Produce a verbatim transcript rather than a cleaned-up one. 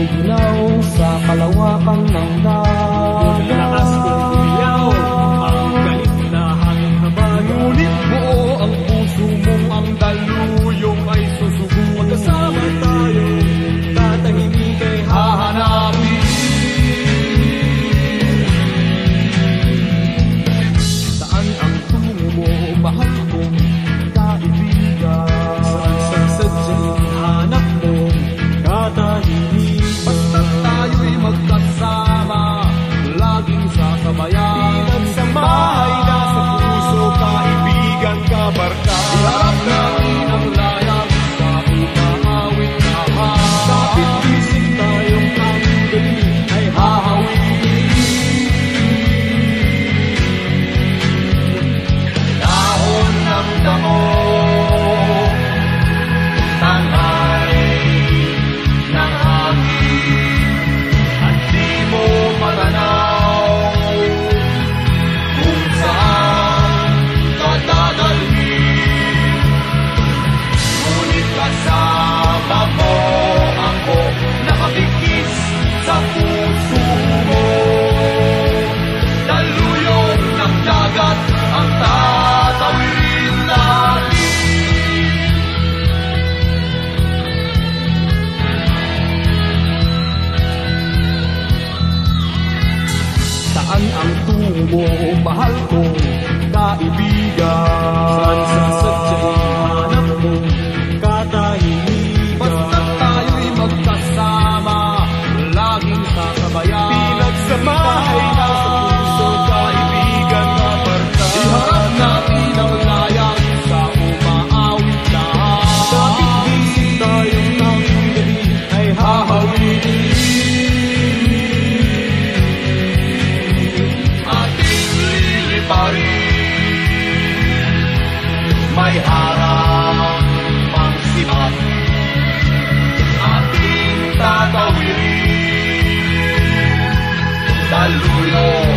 giginaw sa kalawakan ng dagat. Lakas kong umiyaw ang galit na hangin habag. Ngunit buo ang puso mong ang daluyong ay susugo. Magkasama tayo, tatahimik ay hahanapin. Saan ang tungo mo, mahal kong kaibigan? Saan sa sadyang hanap mo, katahimik? Basta tayo'y magkasama, laging sa kabayan. Sa bahay na sa puso, kaibigan, kabarka. Iharap natin ang layag sa umaawit na hangin. Kapit isip tayong ang galing ay hahawin. Dahon ng damo, tanghay ng hangin, at di mo matanaw kung saan ka dadalhin. Ngunit kasama mo ako, nakapikis sa puso mo. Daluyong ng dagat ang tatawirin natin. Saan ang tungo mo, mahal kong kaibigan? Saan sa sadyang hanap mo, katahimikan? Basta tayo'y magkasama, laging sa kabayan. Pinagsamahay na sa puso, kaibigan, kabarka. Iharap natin ang layag sa umaawit na Kapit isip tayong ang galing ay hahawin. ating liliparin. May harap pang sipat, ating tatawirin. Daluyong